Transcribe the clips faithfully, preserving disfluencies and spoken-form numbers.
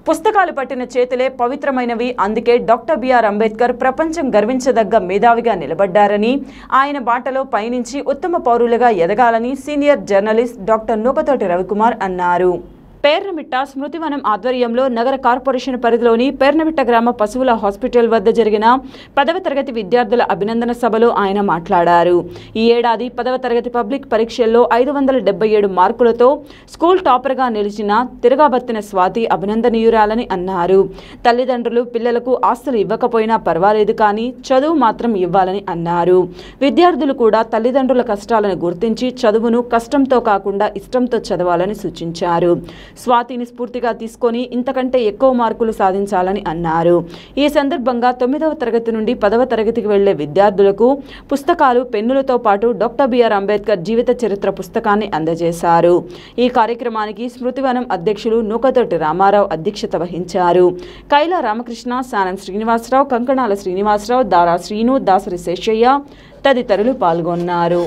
పుస్తకాలు పట్టిన చేతులే పవిత్రమైనవి, అందుకే డాక్టర్ బిఆర్ అంబేద్కర్ ప్రపంచం గర్వించదగ్గ మేధావిగా నిలబడ్డారని, ఆయన బాటలో పయనించి ఉత్తమ పౌరులుగా ఎదగాలని senior journalist doctor Nukathoti Ravikumar అన్నారు. పేర్నమిట్ట స్మృతివనం ఆధ్వర్యంలో నగర కార్పొరేషన్ పరిధిలోని పేర్నమిట్ట గ్రామ పశువుల హాస్పిటల్ వద్ద జరిగిన పదవ తరగతి విద్యార్థుల అభినందన సభలో ఆయన మాట్లాడారు. ఈ ఏడాది పదవ తరగతి పబ్లిక్ పరీక్షల్లో ఐదు వందల డెబ్బై ఏడు మార్కులతో స్కూల్ టాపర్గా నిలిచిన తిరగాబత్తిన స్వాతి అభినందనీయురాలని అన్నారు. తల్లిదండ్రులు పిల్లలకు ఆస్తులు ఇవ్వకపోయినా పర్వాలేదు, కానీ చదువు మాత్రం ఇవ్వాలని అన్నారు. విద్యార్థులు కూడా తల్లిదండ్రుల కష్టాలను గుర్తించి చదువును కష్టంతో కాకుండా ఇష్టంతో చదవాలని సూచించారు. స్వాతిని స్ఫూర్తిగా తీసుకొని ఇంతకంటే ఎక్కువ మార్కులు సాధించాలని అన్నారు. ఈ సందర్భంగా తొమ్మిదవ తరగతి నుండి పదవ తరగతికి వెళ్లే విద్యార్థులకు పుస్తకాలు, పెన్నులతో పాటు డాక్టర్ బిఆర్ అంబేద్కర్ జీవిత చరిత్ర పుస్తకాన్ని అందజేశారు. ఈ కార్యక్రమానికి స్మృతివనం అధ్యక్షులు నూకతోటి రామారావు అధ్యక్షత వహించారు. కైలా రామకృష్ణ, సానం శ్రీనివాసరావు, కంకణాల శ్రీనివాసరావు, దారా శ్రీను, దాసరి శేషయ్య తదితరులు పాల్గొన్నారు.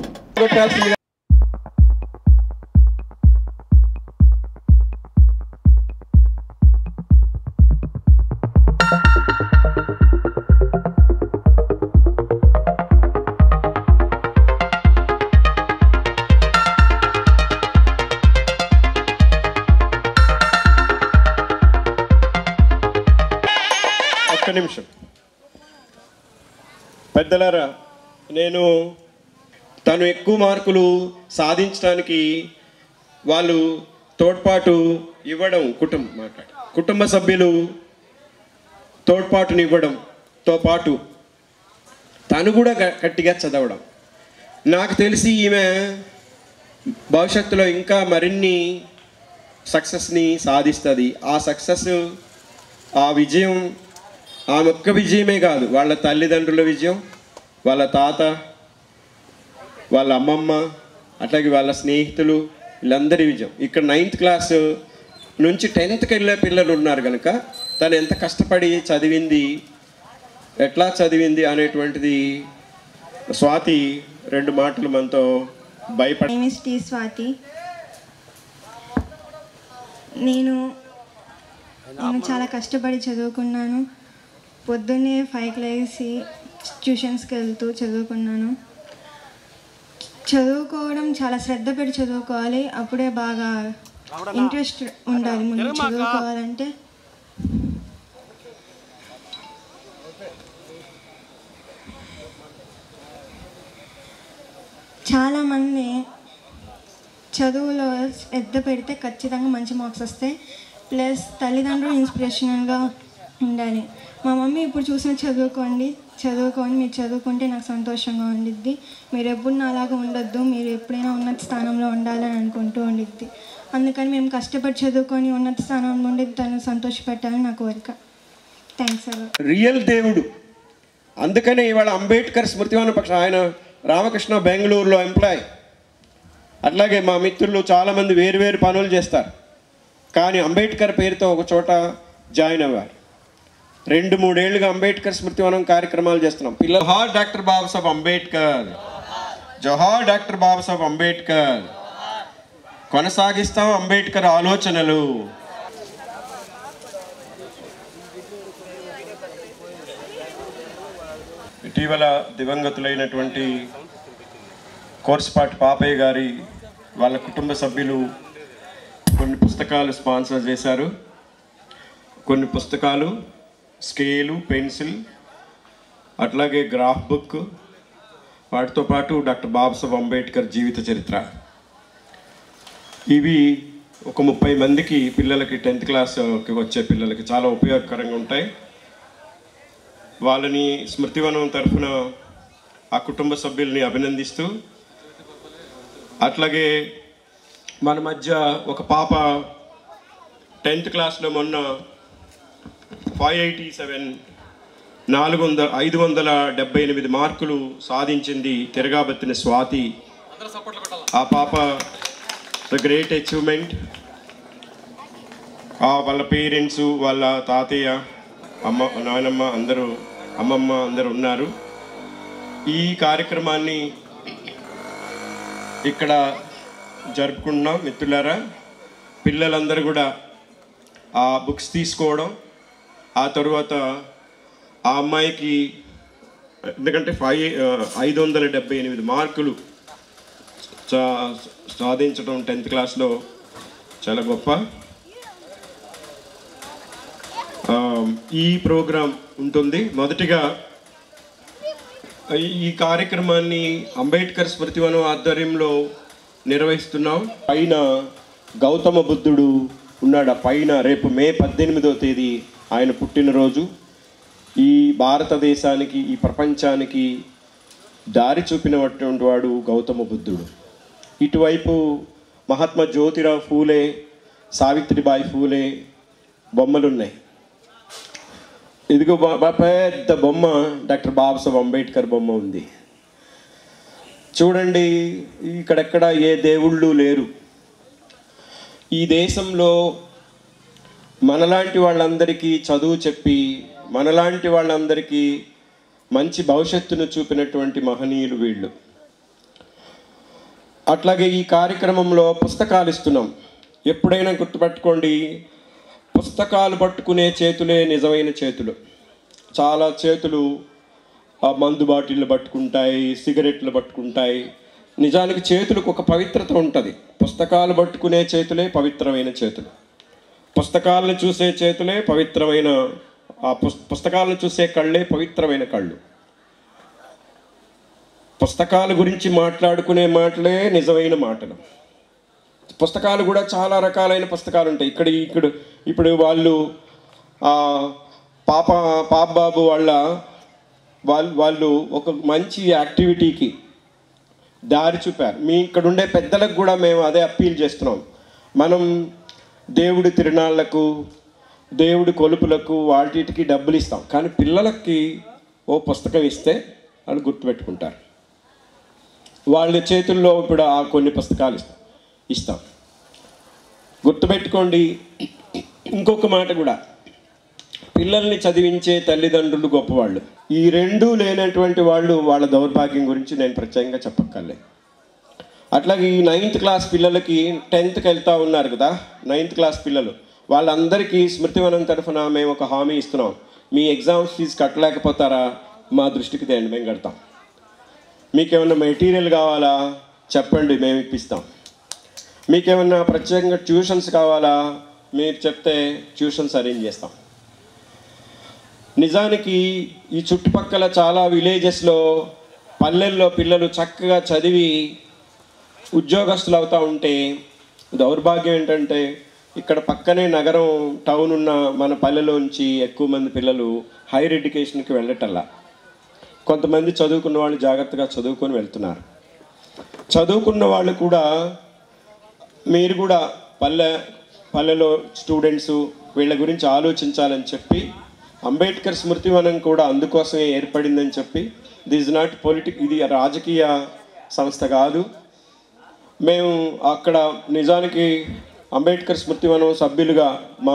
ఒక్క నిమిషం పెద్దలారా, నేను తను ఎక్కువ మార్కులు సాధించడానికి వాళ్ళు తోడ్పాటు ఇవ్వడం, కుటుంబ మాట్లాడి కుటుంబ సభ్యులు తోడ్పాటుని ఇవ్వడంతో పాటు తను కూడా గట్టిగా చదవడం. నాకు తెలిసి ఈమె భవిష్యత్తులో ఇంకా మరిన్ని సక్సెస్ని సాధిస్తుంది. ఆ సక్సెస్, ఆ విజయం ఆమె ఒక్క విజయమే కాదు, వాళ్ళ తల్లిదండ్రుల విజయం, వాళ్ళ తాత, వాళ్ళ అమ్మమ్మ, అట్లాగే వాళ్ళ స్నేహితులు, వీళ్ళందరి విజయం. ఇక్కడ నైన్త్ క్లాస్ నుంచి టెన్త్కి వెళ్ళే పిల్లలు ఉన్నారు కనుక తను ఎంత కష్టపడి చదివింది, ఎట్లా చదివింది అనేటువంటిది స్వాతి రెండు మాటలు మనతో భయపడి. స్వాతి, నేను నేను చాలా కష్టపడి చదువుకున్నాను. పొద్దున్నే ఫైవ్కి లేసి ట్యూషన్స్కి వెళ్తూ చదువుకున్నాను. చదువుకోవడం చాలా శ్రద్ధ పెట్టి చదువుకోవాలి, అప్పుడే బాగా ఇంట్రెస్ట్ ఉండాలి ముందు చదువుకోవాలంటే. చాలామంది చదువులో శ్రద్ధ పెడితే ఖచ్చితంగా మంచి మార్క్స్ వస్తాయి. ప్లస్ తల్లిదండ్రులు ఇన్స్పిరేషనల్గా ఉండాలి. మా మమ్మీ ఇప్పుడు చూసిన చదువుకోండి చదువుకోండి మీరు చదువుకుంటే నాకు సంతోషంగా ఉండిద్ది, మీరు ఎప్పుడు నాలాగా ఉండొద్దు, మీరు ఎప్పుడైనా ఉన్నత స్థానంలో ఉండాలని అనుకుంటూ ఉండిద్ది. అందుకని మేము కష్టపడి చదువుకొని ఉన్నత స్థానంలో ఉండి తను సంతోషపెట్టాలని నా కోరిక. Thanks sir. రియల్ దేవుడు, అందుకనే ఇవాళ అంబేద్కర్ స్మృతివన పక్షం. ఆయన రామకృష్ణ బెంగళూరులో ఎంప్లాయ్, అట్లాగే మా మిత్రులు చాలామంది వేరు వేరు పనులు చేస్తారు, కానీ అంబేద్కర్ పేరుతో ఒక చోట జాయిన్ అవ్వారు. రెండు మూడేళ్లుగా అంబేద్కర్ స్మృతివనం కార్యక్రమాలు చేస్తున్నాం. పిల్లలు జోహార్ డాక్టర్ బాబాసాహెబ్ అంబేద్కర్, జోహార్ డాక్టర్ బాబాసాహెబ్ అంబేద్కర్. కొనసాగిస్తాం అంబేద్కర్ ఆలోచనలు. ఇటీవల దివంగతులైనటువంటి కోర్సుపాటి పాపయ్య గారి వాళ్ళ కుటుంబ సభ్యులు కొన్ని పుస్తకాలు స్పాన్సర్ చేశారు. కొన్ని పుస్తకాలు, స్కేలు, పెన్సిల్, అట్లాగే గ్రాఫ్ బుక్, వాటితో పాటు డాక్టర్ బాబాసాహెబ్ అంబేద్కర్ జీవిత చరిత్ర. ఇవి ఒక ముప్పై మందికి పిల్లలకి, టెన్త్ క్లాస్కి వచ్చే పిల్లలకి చాలా ఉపయోగకరంగా ఉంటాయి. వాళ్ళని స్మృతివనం తరఫున ఆ కుటుంబ సభ్యుల్ని అభినందిస్తూ, అట్లాగే మన మధ్య ఒక పాప టెన్త్ క్లాస్లో మొన్న ఫైవ్ ఎయిటీ సెవెన్ నాలుగు వందల ఐదు వందల డెబ్బై ఎనిమిది మార్కులు సాధించింది, తిరగాబత్తిన స్వాతి. ఆ పాప ద గ్రేట్ అచీవ్మెంట్. వాళ్ళ పేరెంట్స్, వాళ్ళ తాతయ్య, అమ్మ, నాయనమ్మ అందరూ, అమ్మమ్మ అందరూ ఉన్నారు. ఈ కార్యక్రమాన్ని ఇక్కడ జరుపుకుంటున్నాం. మిత్రులారా, పిల్లలందరూ కూడా ఆ బుక్స్ తీసుకోవడం, ఆ తర్వాత ఆ అమ్మాయికి ఎందుకంటే ఫైవ్ ఐదు వందల డెబ్బై ఎనిమిది మార్కులు సా సాధించడం టెన్త్ క్లాస్లో చాలా గొప్ప. ఈ ప్రోగ్రాం ఉంటుంది. మొదటిగా ఈ కార్యక్రమాన్ని అంబేద్కర్ స్మృతివనం ఆధ్వర్యంలో నిర్వహిస్తున్నాం. పైన గౌతమ బుద్ధుడు ఉన్నాడు. ఆ పైన రేపు మే పద్దెనిమిదవ తేదీ ఆయన పుట్టినరోజు. ఈ భారతదేశానికి, ఈ ప్రపంచానికి దారి చూపినటువంటి వాడు గౌతమ బుద్ధుడు. ఇటువైపు మహాత్మా జ్యోతిరావు ఫూలే, సావిత్రిబాయి ఫూలే బొమ్మలు ఉన్నాయి. ఇదిగో పెద్ద బొమ్మ డాక్టర్ బాబాసాహెబ్ అంబేద్కర్ బొమ్మ ఉంది. చూడండి, ఇక్కడెక్కడ ఏ దేవుళ్ళు లేరు. ఈ దేశంలో మనలాంటి వాళ్ళందరికీ చదువు చెప్పి, మనలాంటి వాళ్ళందరికీ మంచి భవిష్యత్తును చూపినటువంటి మహనీయులు వీళ్ళు. అట్లాగే ఈ కార్యక్రమంలో పుస్తకాలు ఇస్తున్నాం. ఎప్పుడైనా గుర్తుపెట్టుకోండి, పుస్తకాలు పట్టుకునే చేతులే నిజమైన చేతులు. చాలా చేతులు మందు బాటిళ్ళు పట్టుకుంటాయి, సిగరెట్లు పట్టుకుంటాయి. నిజానికి చేతులకు ఒక పవిత్రత ఉంటుంది. పుస్తకాలు పట్టుకునే చేతులే పవిత్రమైన చేతులు. పుస్తకాలను చూసే చేతులే పవిత్రమైన, ఆ పుస్తకాలను చూసే కళ్ళే పవిత్రమైన కళ్ళు. పుస్తకాల గురించి మాట్లాడుకునే మాటలే నిజమైన మాటలు. పుస్తకాలు కూడా చాలా రకాలైన పుస్తకాలు ఉంటాయి. ఇక్కడ ఇక్కడ ఇప్పుడు వాళ్ళు పాప పాపబాబు వాళ్ళ వాళ్ళు వాళ్ళు ఒక మంచి యాక్టివిటీకి దారి చూపారు. మీ ఇక్కడ ఉండే పెద్దలకు కూడా మేము అదే అప్పీల్ చేస్తున్నాం. మనం దేవుడి తిరునాళ్లకు, దేవుడి కొలుపులకు, వాటికి డబ్బులు ఇస్తాం, కానీ పిల్లలకి ఓ పుస్తకం ఇస్తే వాళ్ళు గుర్తుపెట్టుకుంటారు. వాళ్ళ చేతుల్లో ఇప్పుడు ఆ కొన్ని పుస్తకాలు ఇస్తాం ఇస్తాం గుర్తుపెట్టుకోండి. ఇంకొక మాట కూడా, పిల్లల్ని చదివించే తల్లిదండ్రులు గొప్పవాళ్ళు. ఈ రెండూ లేనటువంటి వాళ్ళు వాళ్ళ దౌర్భాగ్యం గురించి నేను ప్రత్యేకంగా చెప్పక్కర్లే. అట్లాగే ఈ నైన్త్ క్లాస్ పిల్లలకి, టెన్త్కి వెళ్తూ ఉన్నారు కదా నైన్త్ క్లాస్ పిల్లలు, వాళ్ళందరికీ స్మృతివనం తరఫున మేము ఒక హామీ ఇస్తున్నాం. మీ ఎగ్జామ్స్ ఫీజు కట్టలేకపోతారా, మా దృష్టికి తేండి, మేము కడతాం. మీకేమన్నా మెటీరియల్ కావాలా చెప్పండి, మేము ఇప్పిస్తాం. మీకేమన్నా ప్రత్యేకంగా ట్యూషన్స్ కావాలా మీరు చెప్తే ట్యూషన్స్ అరేంజ్ చేస్తాం. నిజానికి ఈ చుట్టుపక్కల చాలా విలేజెస్లో, పల్లెల్లో పిల్లలు చక్కగా చదివి ఉద్యోగస్తులు అవుతూ ఉంటే, దౌర్భాగ్యం ఏంటంటే ఇక్కడ పక్కనే నగరం, టౌన్ ఉన్న మన పల్లెలోంచి ఎక్కువ మంది పిల్లలు హైయర్ ఎడ్యుకేషన్కి వెళ్ళటల్లా. కొంతమంది చదువుకున్న వాళ్ళు జాగ్రత్తగా చదువుకొని వెళ్తున్నారు. చదువుకున్న వాళ్ళు కూడా, మీరు కూడా పల్లె పల్లెలో స్టూడెంట్స్ వీళ్ళ గురించి ఆలోచించాలని చెప్పి అంబేద్కర్ స్మృతివనం కూడా అందుకోసమే ఏర్పడిందని చెప్పి, దిస్ ఇస్ నాట్ పొలిటిక్, ఇది రాజకీయ సంస్థ కాదు. మేము అక్కడ నిజానికి అంబేద్కర్ స్మృతివనం సభ్యులుగా మా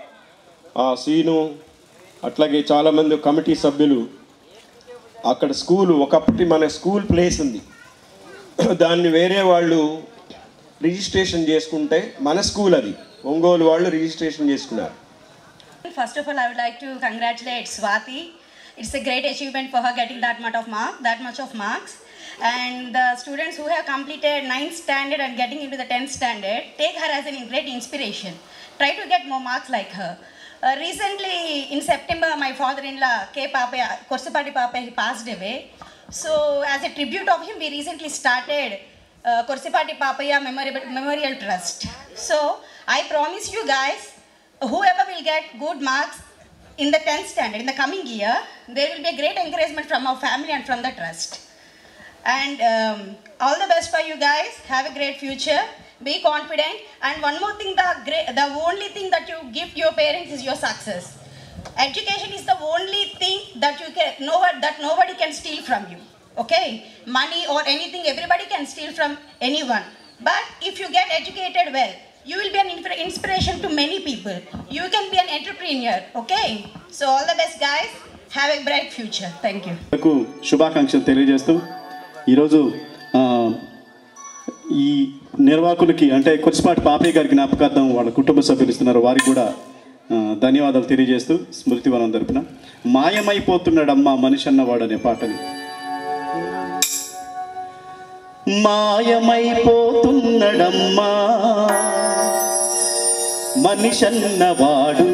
సీను, అట్లాగే చాలామంది కమిటీ సభ్యులు అక్కడ స్కూలు, ఒకప్పటి మన స్కూల్ ప్లేస్ ఉంది, దాన్ని వేరే వాళ్ళు రిజిస్ట్రేషన్ చేసుకుంటే మన స్కూల్ అది ఒంగోలు వాళ్ళు రిజిస్ట్రేషన్ చేసుకున్నారు. First of all, I would like to congratulate Swati. It's a great achievement for her getting that much of mark, that much of marks. And the students who have completed ninth standard and getting into the tenth standard, take her as a great inspiration. Try to get more marks like her. Uh, recently, in September, my father-in-law, K. Papaya, Korsapati Papaya, he passed away. So, as a tribute of him, we recently started uh, Korsapati Papaya Memorial, Memorial Trust. So, I promise you guys, whoever will get good marks in the tenth standard in the coming year, there will be a great encouragement from our family and from the trust. And um, all the best for you guys. Have a great future. Be confident. And one more thing, the great, the only thing that you give your parents is your success. Education is the only thing that you can, no, that nobody can steal from you. Okay? Money or anything, everybody can steal from anyone. But if you get educated well, you will be an inspiration to many people. You can be an entrepreneur. Okay? So all the best, guys. Have a bright future. Thank you. శుభాకాంక్షలు తెలియజేస్తూ ఈరోజు ఈ నిర్వాహకులకి అంటే కొర్సిపాటి పాపయ్య గారి జ్ఞాపకార్థం వాళ్ళ కుటుంబ సభ్యులు ఇస్తున్నారు, వారికి కూడా ధన్యవాదాలు తెలియజేస్తూ స్మృతివనం తరపున మాయమైపోతున్నాడమ్మా మనిషి అన్నవాడు అనే పాటని. మాయమైపోతున్నాడమ్మా మనిషన్నవాడు,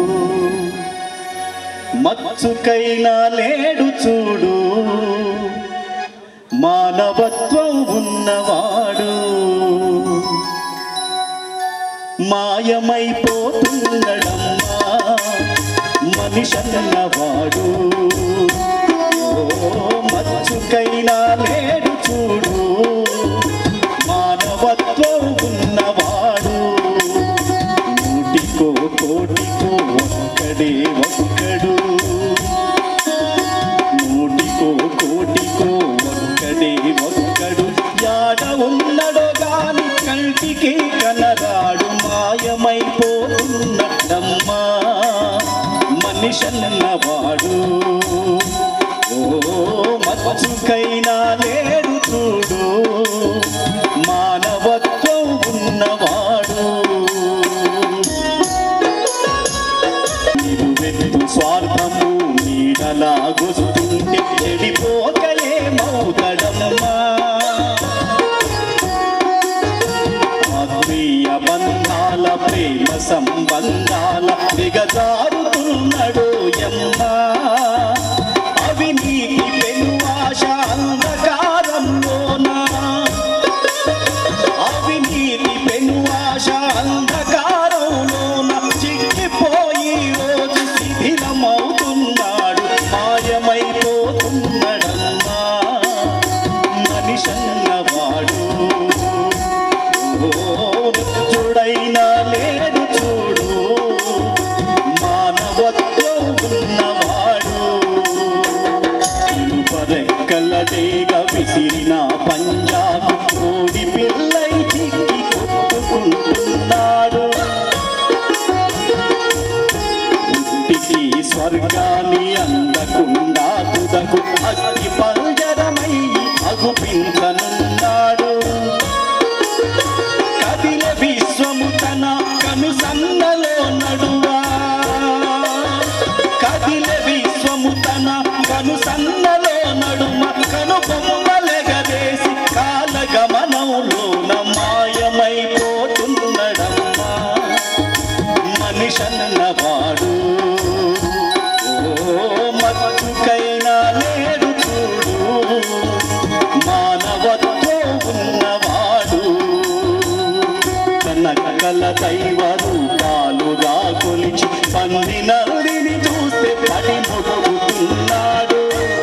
మచ్చుకైనా లేడు చూడు మానవత్వం ఉన్నవాడు. మాయమైపోతున్నాడమ్మా మనిషన్నవాడు, మచ్చుకైనా లేడు చూడు మానవత్వం ఉన్నవాడు. నూటికో కోటికో ఒక్కడే ఒక్కడు, నూటికో కోటికో ఒక్కడే ఒక్కడు, యాడ ఉన్నడో గాని కంటికి కనరాడు. మాయమైపోతున్నడమ్మా మనిషన్నవాడు, ఓ మచ్చుకైనా లేడు చూడు మానవత్వం ఉన్నవాడు. నిరువెత్తు స్వార్థము నీడలాగొస్తుంటే చెడిపోకలేమవుతడమ్మా. ఆత్మీయ బంధాల ప్రేమ సంబంధాల దిగజారుతున్నాడు యమ్మా. అవినీతి పెను ఆశ అంధకారంలోన, అవినీతి పెను ఆశ అంధకారంలోన చిక్కిపోయి రోజు శిథిలమవుతున్నాడు. మాయమైపోతున్నాడమ్మా మనిషన్నవాడు, చూడైనా లేడు చూడు మానవత్వం ఉన్నవాడు. రెక్కలదేగా విసిరిన పంజాబు కోడి పిల్లై చిక్కి కొట్టుకుంటున్నాడు. ఇంటికి స్వర్గాన్ని అందకుండా తుదకు అగ్ని పంజరమై అగుపించనున్నాడు. కదిల విశ్వము తన కనుసన్నలో నడువా, కదిల విశ్వము తన కనుసన్నలో నడుమ కను బొమ్మలెగదేసి కాలగమనంలోన మాయమైపోతున్నాడమ్మా మనిషన్నవాడు, ఓ మచ్చుకైనా లేడు చూడు మానవత్వం ఉన్నవాడు. కనకల దైవ రూపాలుగా కొలిచి పంది నరుడిని చూస్తే పడి మొడుగుతున్నాడు.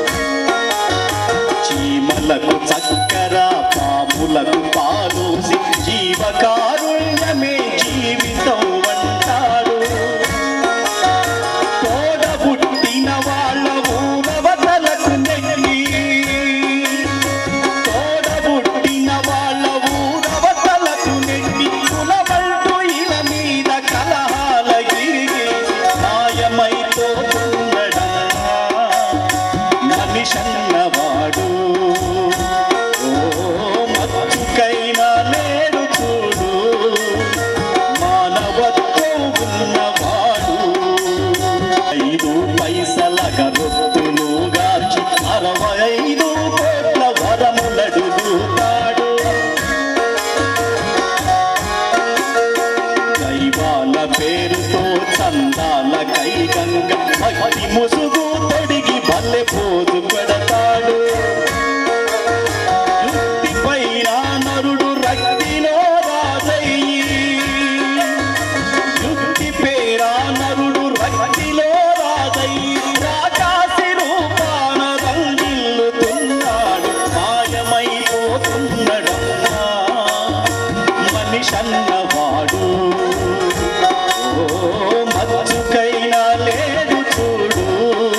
చీమలకు చక్కెర పాములకు పాలోసి జీవకారుణ్యమే జీవితం అంటాడు. తోడబుట్టిన వాళ్ళ ఊరవతలకు నెల్లి, తోడబుట్టిన వాళ్ళ ఊరవతలకు నెల్లి కులమంటూ ఇల మీద కలహాల గిరిగేసి మాయమైపోతున్నాడమ్మా మనిషన్నవాడు, ఓ మచ్చుకైనా లేడు చూడు మానవత్వం ఉన్నవాడు. ఐదు పైసలగ రొత్తులు గార్చి అరవై ఐదు కోట్ల వరములడుగుతాడు. దైవాల పేరుతో చందాల కైగంగ భక్తి ముసుగు తొడిగి భల్లె పోజు పెడతాడు. యుక్తిపైన నరుడు రక్తిలో రాజయ్యి, యుక్తి పేరా నరుడు రక్తిలో రాజయ్యి రాకాసి రూపాన రంగిల్లుతున్నాడు. మాయమైపోతున్నాడమ్మా మనిషన్నవాడు, ఓ మచ్చుకైనా లేడు చూడు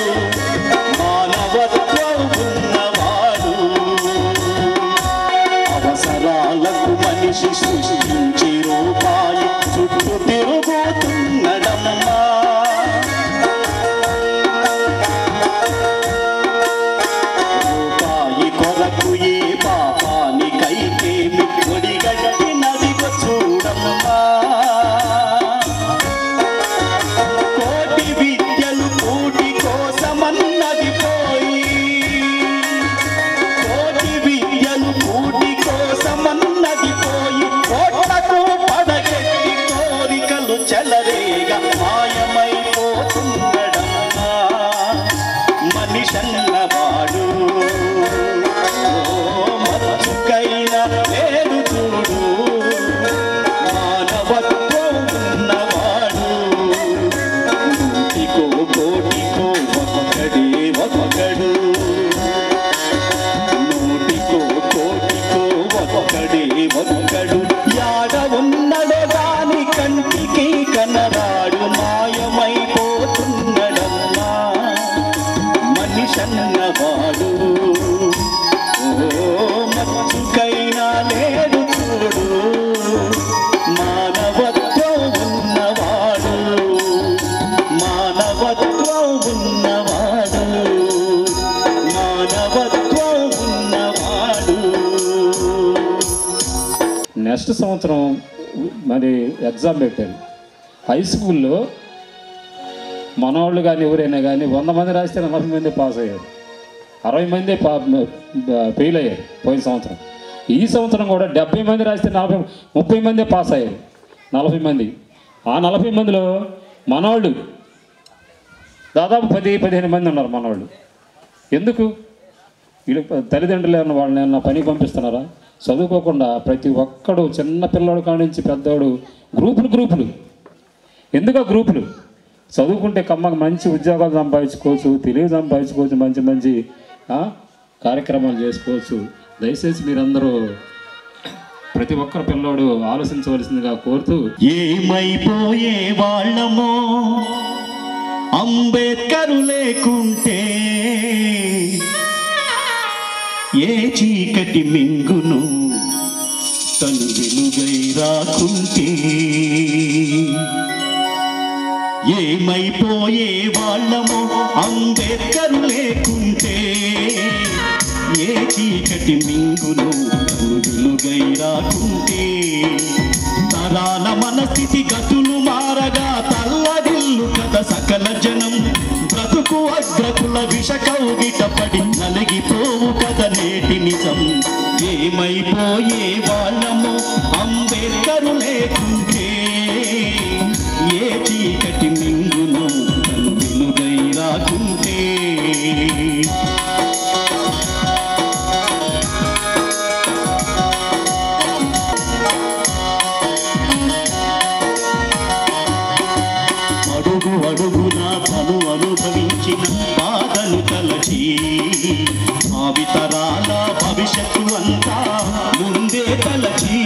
అన్నవాడు మచ్చుకైనా లేడు చూడు మానవత్వం ఉన్నవాడు మానవత్వం ఉన్నవాడు మానవత్వం ఉన్నవాడు. నెక్స్ట్ సంవత్సరం మరి ఎగ్జామ్ పెట్టారు హై స్కూల్లో. మనవాళ్ళు కానీ ఎవరైనా కానీ వంద మంది రాస్తే నలభై మంది పాస్ అయ్యారు, అరవై మంది పా ఫెయిల్ అయ్యారు పోయిన సంవత్సరం. ఈ సంవత్సరం కూడా డెబ్బై మంది రాస్తే నలభై ముప్పై మంది పాస్ అయ్యారు, నలభై మంది. ఆ నలభై మందిలో మనవాళ్ళు దాదాపు పది పదిహేను మంది ఉన్నారు మనవాళ్ళు. ఎందుకు? వీళ్ళు తల్లిదండ్రులు ఏమన్నా వాళ్ళని ఏమన్నా పని పంపిస్తున్నారా? చదువుకోకుండా ప్రతి ఒక్కడు చిన్న పిల్లడు కానించి పెద్దవాడు గ్రూపులు గ్రూపులు. ఎందుకు గ్రూపులు? చదువుకుంటే కమ్మకు మంచి ఉద్యోగాలు సంపాదించుకోవచ్చు, తెలివి సంపాదించుకోవచ్చు, మంచి మంచి కార్యక్రమాలు చేసుకోవచ్చు. దయచేసి మీరందరూ ప్రతి ఒక్కరు పిల్లోడు ఆలోచించవలసిందిగా కోరుతూ, ఏమైపోయే వాళ్ళమో అంబేద్కరు లేకుంటే ఏ చీకటి మింగును తను వెలుగై రాకుంటే. ఏమైపోయే వాళ్ళమో అంబేద్కరు లేకుంటే ఏ చీకటి మింగును తను వెలుగై రాకుంటే. తరాల మనస్థితి గతులు మారగా తల్లడిల్లు కథ సకల జనం బ్రతుకు అగ్రకుల విష కౌగిట పడి నలిగిపోవు కథ నేటి నిజం. ఏమైపోయే వాళ్ళము అంబేద్కరు లేకుంటే ఏ చీకటి మింగును తను వెలుగై రాకుంటే. అడుగు అడుగున తను అనుభవించిన బాధను తలచి భావితరాల భవిష్యత్తు అంతా ముందే తలచి.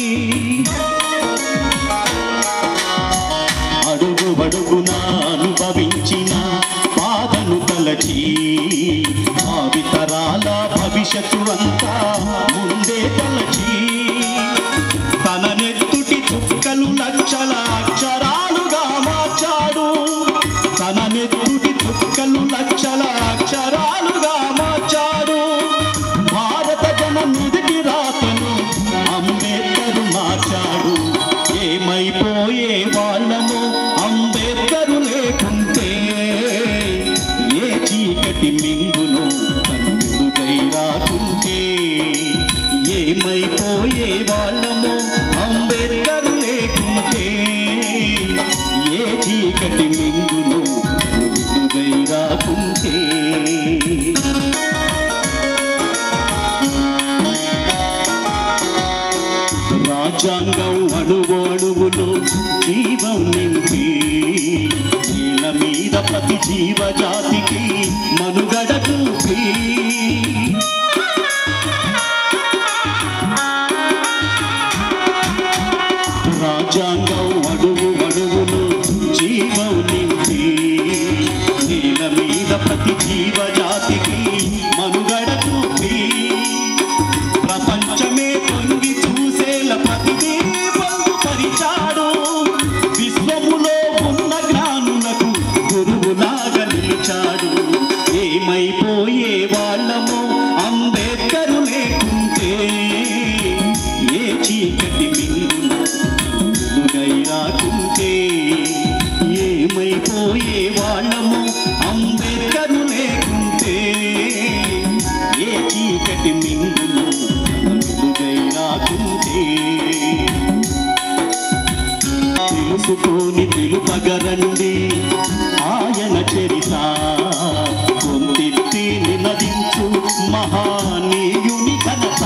అడుగు అడుగున అనుభవించిన బాధను తలచి భావితరాల భవిష్యత్తు అంతా ముందే తలచి. తన నెత్తుటి చుక్కలు లక్షల అక్షరాలుగా మార్చాడు, తన నెత్తుటి చుక్కలు లక్షల అక్షరాలుగా మార్చాడు. భారత జన నుదిటి రాతను అంబేద్కరు మార్చాడు. ఏమైపోయే వాళ్ళము అంబేద్కరు లేకుంటే ఏ చీకటి మింగును తను వెలుగై రాకుంటే. ఏమైపోయే వాళ్ళము అంబేద్కరు లేకుంటే ఏ చీకటి మింగును వెలుగై రాకుంటే. రాజ్యాంగం అణువణువులో జీవం నింపి నేల మీద ప్రతి జీవజాతికి మనుగడ చూపి. రాజ్యాంగం అడుగు అడుగులు జీవం నింపి నేల మీద ప్రతి జీవజాతికి మనుగడ చూపి. ప్రపంచమే పొంగి చూసేల ప్రతిదీ పొందుపరిచాడు. విశ్వములో ఉన్న జ్ఞానులకు గురువులాగా నిలిచాడు. ఏమైపోయే వాళ్ళము అంబేద్కరు లేకుంటే ఏ చీకటి మింగును వెలుగై రాకుంటే. ఏమైపోయే వాళ్ళము అంబేద్కరు లేకుంటే ఏ చీకటి మింగును వెలుగై రాకుంటే. తెలుసుకొని తెలుపగరండి ఆయన చరిత, కొంతెత్తి నినదించు మహానీయుని ఘనత.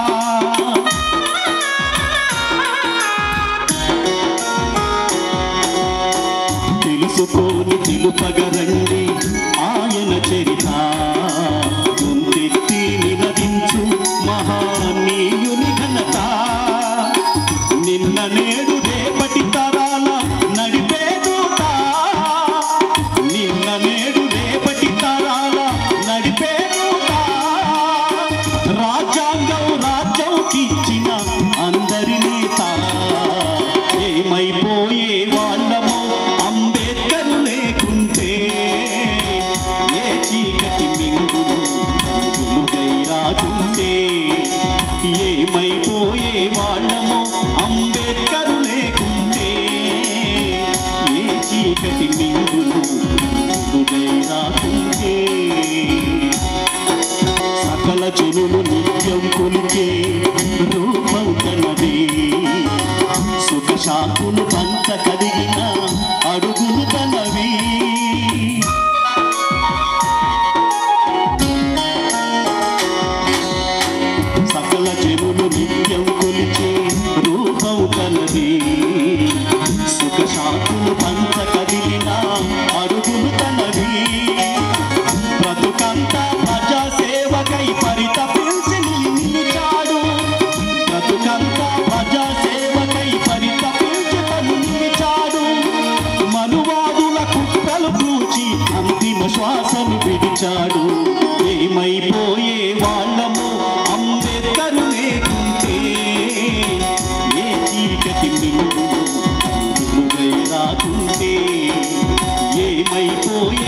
తెలుసుకొని తెలుపగరండి ఆయన చరిత, కొంతెత్తి నినదించు మహానీయుని ఘనత. నిన్న నేడు రేపటి తరాల నడిపే దూత, నిన్న నేడు రేపటి తరాల నడిపే నిండును రాకుంటే సకల జనులు నిత్యం కొలికే రూపం తనది సుఖశాంతులు పంత కలిగిన అడుగులు తనవి సకల జనులు నిత్యం కొలిచే రూపం తనది సుఖశాంతులు పంత కలిగిన అడుగులు తనవి బ్రతుకంతా ప్రజా సేవకై పరితపించి నిలిచాడు బ్రతుకంతా ప్రజా సేవకై పరితపించి తను నిలిచాడు మనువాదుల కుప్పలు పూచి అంతిమ శ్వాసను విడిచాడు ఏమైపోయే వాళ్ళము అంబేద్కర్ లేకుంటే ఏ చీకటి మింగును రాకుంటే ఏమైపోయే